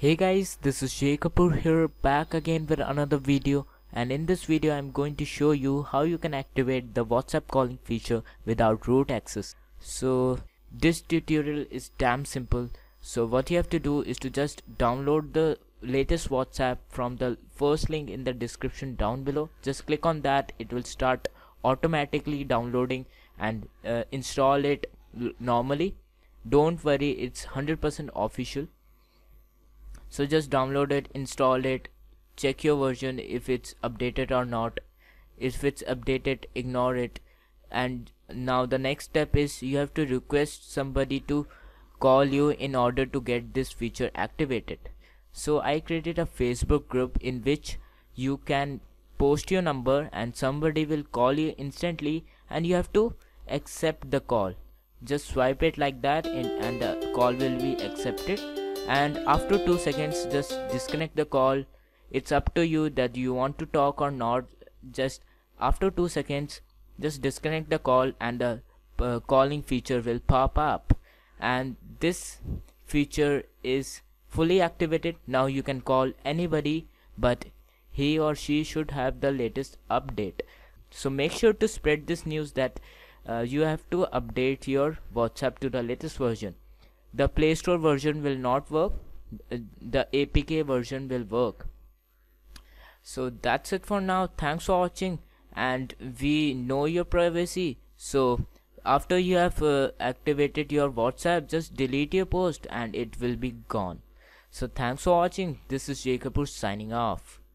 Hey guys, this is Jay Kapoor here, back again with another video, and in this video I'm going to show you how you can activate the WhatsApp calling feature without root access. So this tutorial is damn simple. So what you have to do is to just download the latest WhatsApp from the first link in the description down below. Just click on that, it will start automatically downloading and install it normally. Don't worry, it's 100% official. So just download it, install it, check your version if it's updated or not. If it's updated, ignore it. And now the next step is you have to request somebody to call you in order to get this feature activated. So I created a Facebook group in which you can post your number and somebody will call you instantly, and you have to accept the call. Just swipe it like that and the call will be accepted, and after 2 seconds just disconnect the call. It's up to you that you want to talk or not. Just after 2 seconds just disconnect the call and the calling feature will pop up, and this feature is fully activated. Now you can call anybody, but he or she should have the latest update. So make sure to spread this news that you have to update your WhatsApp to the latest version. The Play Store version will not work, the APK version will work. So that's it for now. Thanks for watching, and we know your privacy. So after you have activated your WhatsApp, just delete your post and it will be gone. So thanks for watching. This is Jay Kapoor signing off.